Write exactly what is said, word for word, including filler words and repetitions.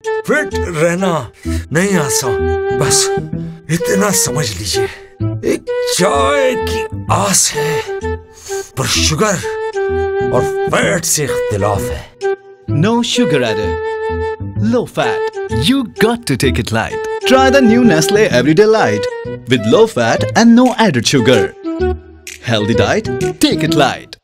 Fit रहना नहीं आसान, बस इतना समझ लीजिए, एक चाय की आस है, पर शुगर और फैट से इख्तिलाफ है। No sugar added. Low fat. You got to take it light. Try the new Nestle Everyday Light with low fat and no added sugar. Healthy diet, take it light.